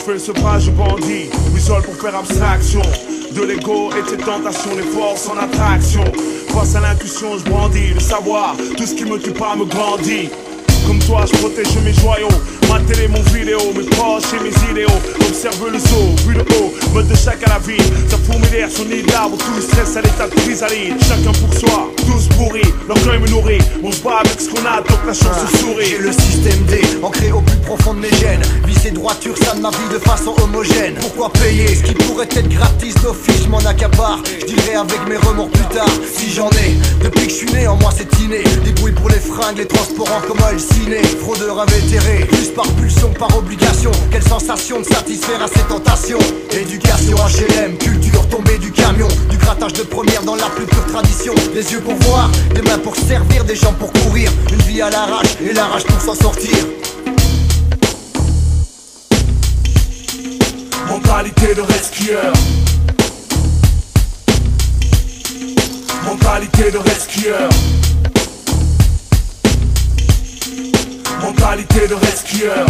fais le sevrage de bandits, m'isole pour faire abstraction de l'ego et de ses tentations, les forces en attraction. Face à l'intuition, je brandis le savoir, tout ce qui me tue pas me grandit. Comme toi, je protège mes joyaux, ma télé, mon vidéo, mes proches et mes idéaux. Observe le zoo, vu le haut, mode de chaque à la vie. Ça fourmilière son nid d'arbre, tout le stress à l'état de chrysalide. Chacun pour soi, tous pourris, l'orgueil me nourrit. On se bat avec ce qu'on a, donc la chance se sourit. J'ai le système D, ancré au plus profond de mes gènes. Vice et droiture, ça de ma vie de façon homogène. Pourquoi payer ce qui pourrait être gratis d'office, je m'en accapare. Je dirai avec mes remords plus tard, si j'en ai. Depuis que je suis né, en moi c'est inné. Débrouille pour les fringues, les transports en commun, le ciné. Fraudeur invétéré, plus par pulsion que par obligation. Quelle sensation de satisfaire à ses tentations. Éducation HLM, culture tombée du camion. Du grattage de première dans la plus pure tradition. Des yeux pour voir, des mains pour servir, des jambes pour courir. Une vie à l'arrache et la rage pour s'en sortir. Mentalité de rescueur. Mentalité de rescueur. Mentalité de rescueur.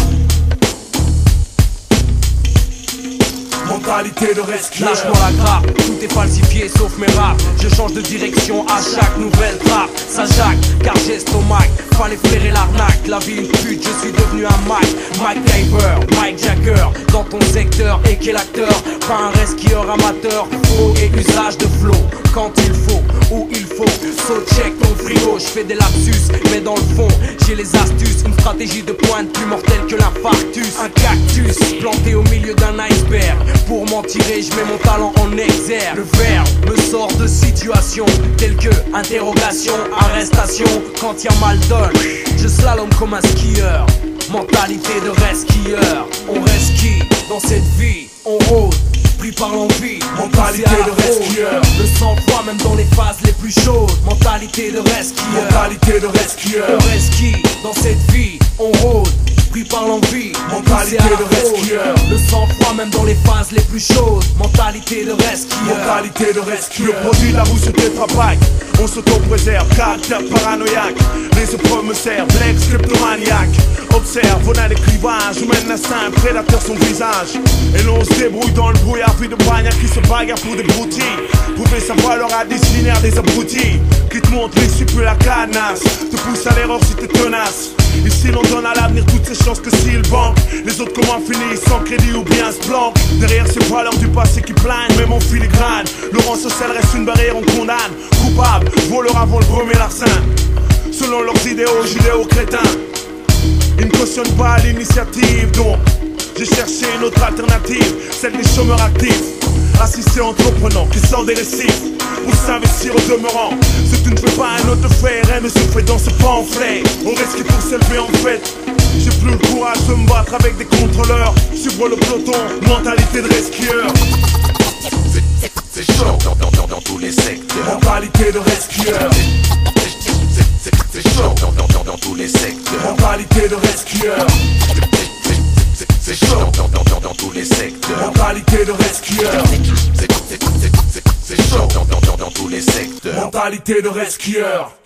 Mentalité de rescueur. Lâche-moi la grappe, tout est falsifié sauf mes raps. Je change de direction à chaque nouvelle trappe. Ça jaque, car j'ai estomac. Fallait flairer l'arnaque, la vie une pute, je suis devenu un Mike Diver, Mike Jagger. Dans ton secteur, et quel acteur? Pas un rescueur amateur, faux et usage de flow. Quand il faut, où il faut, so check ton frigo. Je fais des lapsus, mais dans le fond, j'ai les astuces. Une stratégie de pointe plus mortelle que l'infarctus. Un cactus planté au milieu d'un iceberg. Pour m'en tirer, je mets mon talent en exergue. Le verbe me sort de situations telles que interrogation, arrestation. Quand y'a mal donne, je slalom comme un skieur. Mentalité de rescueur. On rescue dans cette vie, on rôde, pris par l'envie. Mentalité de rescueur. Le sang-froid même dans les phases les plus chaudes. Mentalité de rescueur. Mentalité de rescueur. On rescue dans cette vie, on rôde, pris par l'envie. Mentalité de rescueur. Le sang-froid même dans les phases les plus chaudes. Mentalité de rescueur. Mentalité de rescueur. Le produit de la roue se tétrapaque. On s'auto-préserve, caractère paranoïaque. Les épreuves me servent, l'ex kleptomaniaque. Observe, on a les clivages, où mène l'instinct, prédateur son visage. Et l'on se débrouille dans le brouillard, puis de bagnards qui se bagarrent pour des broutilles. Prouver sa valeur à des linéaires, des abrutis. Qui te montrent l'issue puis la canasse. Te pousse à l'erreur si t'es tenace. Ici l'on donne à l'avenir toutes ces chances que s'il banque. Les autres comment finissent sans crédit ou bien se planquent. Derrière ces valeurs du passé qui plaignent, même en filigrane. Le rang social reste une barrière, on condamne. Coupable, voleur avant le premier larcin. Selon leurs idéaux judéo-crétins. Ils ne cautionnent pas l'initiative, donc j'ai cherché une autre alternative, celle des chômeurs actifs. Assister entreprenants qui sortent des récifs pour s'investir au demeurant. Ce que tu ne fais pas, un autre fait, rien ne se fait dans ce pamphlet. On risque pour s'élever en fait. J'ai plus le courage de me battre avec des contrôleurs. Suivre le peloton, mentalité de rescueur. C'est chaud dans tous les secteurs. Mentalité de rescueur. C'est chaud dans tous les secteurs. Mentalité de rescueur. C'est chaud dans tous les secteurs. Mentalité de rescueur. C'est chaud dans tous les secteurs. Mentalité de rescueur.